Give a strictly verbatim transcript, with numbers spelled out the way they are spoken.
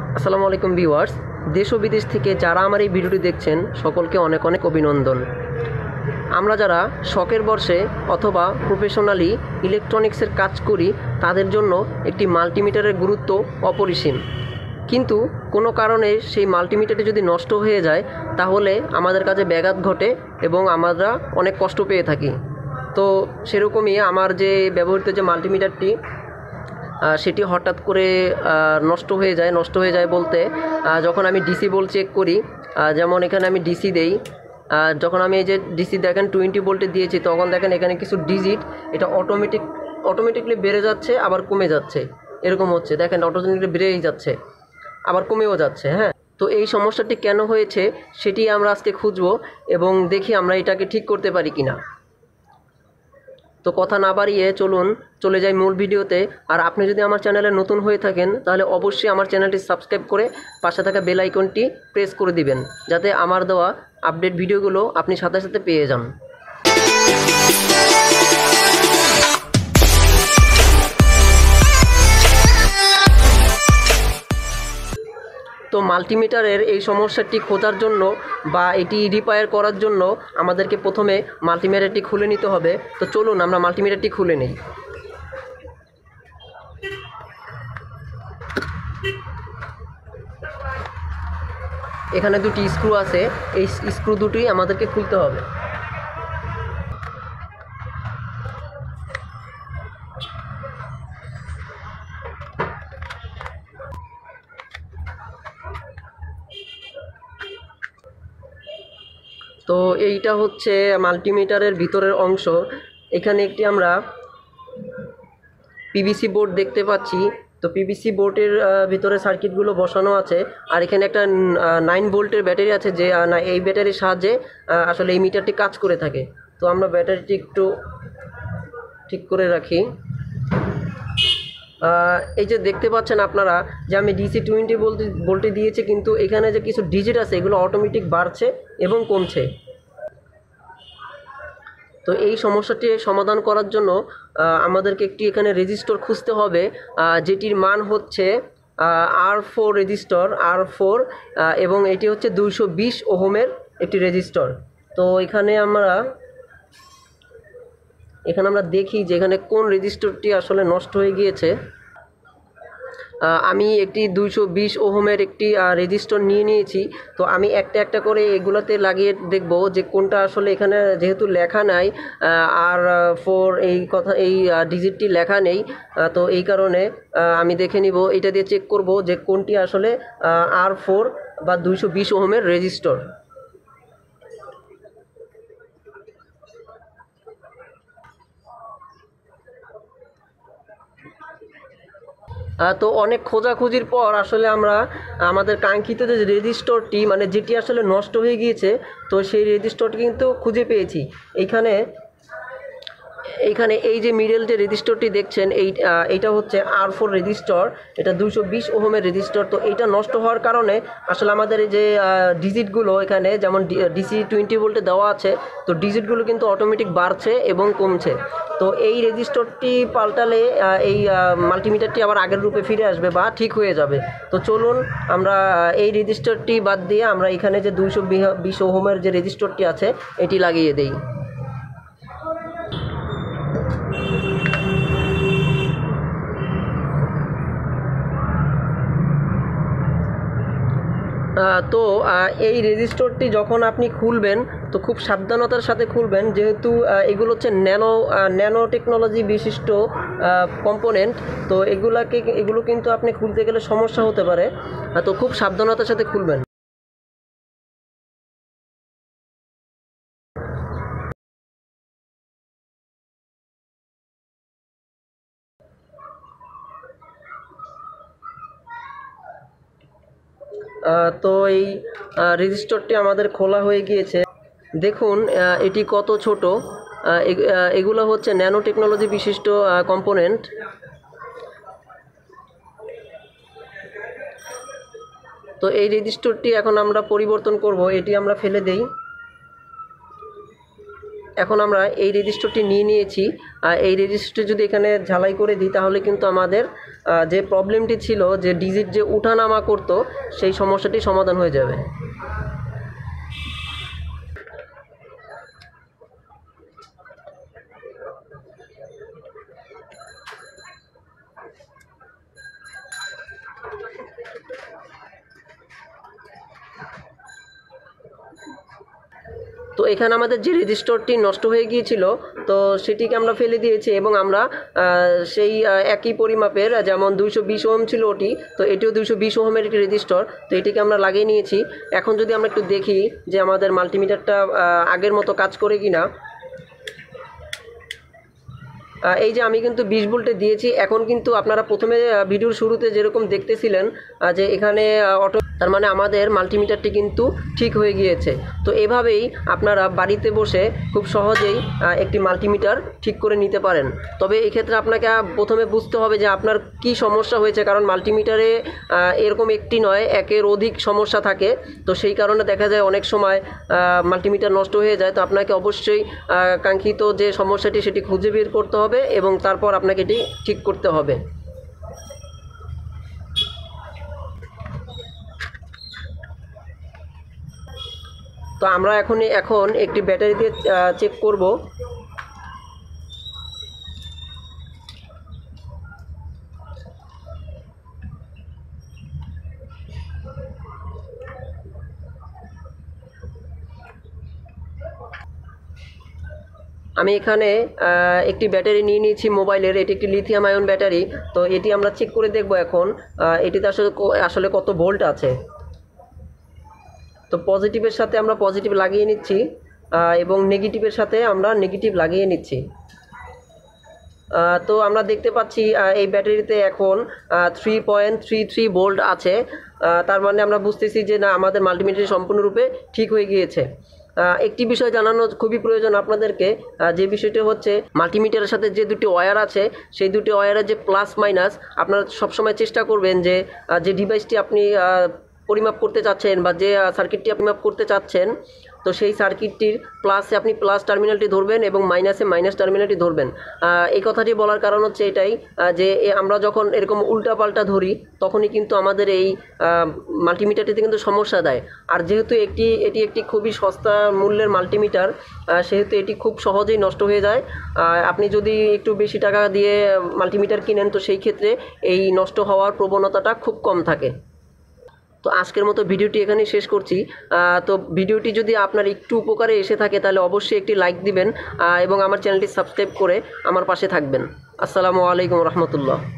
আসসালামু আলাইকুম ভিউয়ার্স, দেশ ও বিদেশ থেকে যারা আমার এই ভিডিওটি দেখছেন সকলকে অনেক অনেক অভিনন্দন। আমরা যারা শখের বর্ষে অথবা প্রফেশনালি ইলেকট্রনিক্সের কাজ করি তাদের জন্য একটি মাল্টিমিটারের গুরুত্ব অপরিসীম। কিন্তু কোনো কারণে সেই মাল্টিমিটারটি যদি নষ্ট হয়ে যায় তাহলে আমাদের কাছে ব্যাঘাত ঘটে এবং আমরা অনেক কষ্ট পেয়ে থাকি। তো সেরকমই আমার যে ব্যবহৃত যে মাল্টিমিটারটি সেটি হঠাৎ করে নষ্ট হয়ে যায় নষ্ট হয়ে যায় বলতে যখন আমি ডিসি ভোল্ট চেক করি, যেমন এখানে আমি ডিসি দেই, যখন আমি এই যে ডিসি দেখেন টোয়েন্টি ভোল্টে দিয়েছি তখন দেখেন এখানে কিছু ডিজিট এটা অটোমেটিক অটোমেটিকলি বেড়ে যাচ্ছে আবার কমে যাচ্ছে, এরকম হচ্ছে। দেখেন অটোমেটিকলি বেড়েই যাচ্ছে আবার কমেও যাচ্ছে। হ্যাঁ, তো এই সমস্যাটি কেন হয়েছে সেটি আমরা আজকে খুঁজবো এবং দেখি আমরা এটাকে ঠিক করতে পারি কিনা। তো কথা না বাড়িয়ে চলুন চলে যাই মূল ভিডিওতে। আর আপনি যদি আমার চ্যানেলে নতুন হয়ে থাকেন তাহলে অবশ্যই আমার চ্যানেলটি সাবস্ক্রাইব করে পাশে থাকা বেল আইকনটি প্রেস করে দিবেন, যাতে আমার দেওয়া আপডেট ভিডিওগুলো আপনি সাথে সাথে পেয়ে যান। তো মাল্টিমিটারের এই সমস্যাটি খোঁজার জন্য বা এটি রিপেয়ার করার জন্য আমাদেরকে প্রথমে মাল্টিমিটারটি খুলে নিতে হবে। তো চলুন আমরা মাল্টিমিটারটি খুলে নিই। এখানে দুটি স্ক্রু আছে, এই স্ক্রু দুটি আমাদেরকে খুলতে হবে। তো এইটা হচ্ছে মাল্টিমিটারের ভিতরের অংশ। এখানে একটি আমরা পিভিসি বোর্ড দেখতে পাচ্ছি। তো পিভিসি বোর্ডের ভিতরে সার্কিটগুলো বসানো আছে, আর এখানে একটা নাইন ভোল্টের ব্যাটারি আছে, যে না এই ব্যাটারির সাহায্যে আসলে এই মিটারটি কাজ করে থাকে। তো আমরা ব্যাটারিটি একটু ঠিক করে রাখি। এই যে দেখতে পাচ্ছেন আপনারা যে আমি ডিসি টোয়েন্টি ভোল্ট ভোল্টে দিয়েছি, কিন্তু এখানে যে কিছু ডিজিট আছে এগুলো অটোমেটিক বাড়ছে এবং কমছে। তো এই সমস্যাটি সমাধান করার জন্য আমাদেরকে একটি এখানে রেজিস্টর খুঁজতে হবে, যেটির মান হচ্ছে R four resistor R four এবং এটি হচ্ছে দুইশো বিশ ওহমের একটি রেজিস্টর। তো এখানে আমরা এখানে আমরা দেখি যে এখানে কোন রেজিস্টরটি আসলে নষ্ট হয়ে গিয়েছে। আমি একটি দুইশো বিশ ওহমের একটি রেজিস্টর নিয়ে নিয়েছি। তো আমি একটা একটা করে এগুলাতে লাগিয়ে দেখব যে কোনটা আসলে, এখানে যেহেতু লেখা নাই আর ফোর এই কথা এই ডিজিটটি লেখা নেই, তো এই কারণে আমি দেখে নিব, এটা দিয়ে চেক করব যে কোনটি আসলে আর ফোর বা দুইশো বিশ ওহমের রেজিস্টর। তো অনেক খোঁজাখুঁজির পর আসলে আমরা আমাদের কাঙ্ক্ষিত যে রেজিস্টরটি, মানে যেটি আসলে নষ্ট হয়ে গিয়েছে, তো সেই রেজিস্টরটি কিন্তু খুঁজে পেয়েছি। এইখানে এইখানে এই যে মিডল যে রেজিস্টরটি দেখছেন এই এইটা হচ্ছে আর ফোর রেজিস্টর, এটা দুইশো বিশ ওহমের রেজিস্টর। তো এইটা নষ্ট হওয়ার কারণে আসলে আমাদের এই যে ডিজিটগুলো এখানে যেমন ডিসি টোয়েন্টি ভোল্টে দেওয়া আছে, তো ডিজিটগুলো কিন্তু অটোমেটিক বাড়ছে এবং কমছে। তো এই রেজিস্টরটি পাল্টালে এই মাল্টিমিটারটি আবার আগের রূপে ফিরে আসবে বা ঠিক হয়ে যাবে। তো চলুন আমরা এই রেজিস্টরটি বাদ দিয়ে আমরা এখানে যে দুইশো বিশ ওহমের যে রেজিস্টরটি আছে এটি লাগিয়ে দেই। তো এই রেজিস্টরটি যখন আপনি খুলবেন তো খুব সাবধানতার সাথে খুলবেন, যেহেতু এগুলো হচ্ছে ন্যানো ন্যানো টেকনোলজি বিশিষ্ট কম্পোনেন্ট। তো এগুলাকে এগুলো কিন্তু আপনি খুলতে গেলে সমস্যা হতে পারে, তো খুব সাবধানতার সাথে খুলবেন। তো এই রেজিস্টরটি আমাদের খোলা হয়ে গিয়েছে। দেখুন এটি কত ছোট, এগুলো হচ্ছে ন্যানো টেকনোলজি বিশিষ্ট কম্পোনেন্ট। তো এই রেজিস্টরটি এখন আমরা পরিবর্তন করব, এটি আমরা ফেলে দেই। এখন আমরা এই রেজিস্টারটি নিয়ে নিয়েছি। এই রেজিস্টার যদি এখানে ঝালাই করে দিই তাহলে কিন্তু আমাদের যে প্রবলেমটি ছিল যে ডিজিট যে উঠানামা করতো সেই সমস্যাটি সমাধান হয়ে যাবে। তো এখানে আমাদের যে রেজিস্টারটি নষ্ট হয়ে গিয়েছিল তো সেটিকে আমরা ফেলে দিয়েছি এবং আমরা সেই একই পরিমাপের যেমন দুইশো বিশ ওহম ছিল ওটি, তো এটিও দুইশো বিশ ওহমের একটি রেজিস্টার, তো এটিকে আমরা লাগিয়ে নিয়েছি। এখন যদি আমরা একটু দেখি যে আমাদের মাল্টিমিটারটা আগের মতো কাজ করে কিনা। এই যে আমি কিন্তু বিশ ভোল্টে দিয়েছি। এখন কিন্তু আপনারা প্রথমে ভিডিওর শুরুতে যেরকম দেখতেছিলেন যে এখানে অটো, তার মানে আমাদের মাল্টিমিটারটি কিন্তু ঠিক হয়ে গিয়েছে। তো এভাবেই আপনারা বাড়িতে বসে খুব সহজেই একটি মাল্টিমিটার ঠিক করে নিতে পারেন। তবে এই ক্ষেত্রে আপনাকে প্রথমে বুঝতে হবে যে আপনার কি সমস্যা হয়েছে, কারণ মাল্টিমিটারে এরকম একটি নয় একের অধিক সমস্যা থাকে। তো সেই কারণে দেখা যায় অনেক সময় মাল্টিমিটার নষ্ট হয়ে যায়। তো আপনাকে অবশ্যই কাঙ্ক্ষিত যে সমস্যাটি সেটি খুঁজে বের করতে হবে এবং তারপর আপনাকে এটি ঠিক করতে হবে। তো আমরা এখন এখন একটি ব্যাটারি দিয়ে চেক করব। আমি এখানে একটি ব্যাটারি নিয়ে নিয়েছি মোবাইলের, এটি একটি লিথিয়াম আয়ন ব্যাটারি। তো এটি আমরা চেক করে দেখব এখন এটিতে আসলে আসলে কত ভোল্ট আছে। তো পজিটিভের সাথে আমরা পজিটিভ লাগিয়ে নিচ্ছি এবং নেগেটিভের সাথে আমরা নেগেটিভ লাগিয়ে নিচ্ছি। তো আমরা দেখতে পাচ্ছি এই ব্যাটারিতে এখন three point three three volt আছে। তার মানে আমরা বুঝতেছি যে না, আমাদের মাল্টিমিটার সম্পূর্ণরূপে ঠিক হয়ে গিয়েছে। একটি বিষয় জানানো খুবই প্রয়োজন আপনাদেরকে, যে বিষয়টি হচ্ছে মাল্টিমিটারের সাথে যে দুটি ওয়্যার আছে সেই দুটি ওয়্যারের যে প্লাস মাইনাস আপনারা সবসময় চেষ্টা করবেন যে যে ডিভাইসটি আপনি পরিমাপ করতে চাচ্ছেন বা যে সার্কিটটি আপনি মাপ করতে চাচ্ছেন তো সেই সার্কিটটির প্লাসে আপনি প্লাস টার্মিনালটি ধরবেন এবং মাইনাসে মাইনাস টার্মিনালটি ধরবেন। এই কথাটি বলার কারণ হচ্ছে এটাই যে আমরা যখন এরকম উল্টাপাল্টা ধরি তখনই কিন্তু আমাদের এই মাল্টিমিটারটিতে কিন্তু সমস্যা দেয়। আর যেহেতু একটি এটি একটি খুবই সস্তা মূল্যের মাল্টিমিটার সেহেতু এটি খুব সহজেই নষ্ট হয়ে যায়। আপনি যদি একটু বেশি টাকা দিয়ে মাল্টিমিটার কিনেন তো সেই ক্ষেত্রে এই নষ্ট হওয়ার প্রবণতাটা খুব কম থাকে। তো আজকের মতো ভিডিওটি এখানেই শেষ করছি। তো ভিডিওটি যদি আপনার একটু উপকারে এসে থাকে তাহলে অবশ্যই একটি লাইক দিবেন এবং আমার চ্যানেলটি সাবস্ক্রাইব করে আমার পাশে থাকবেন। আসসালামু আলাইকুম রহমতুল্লাহ।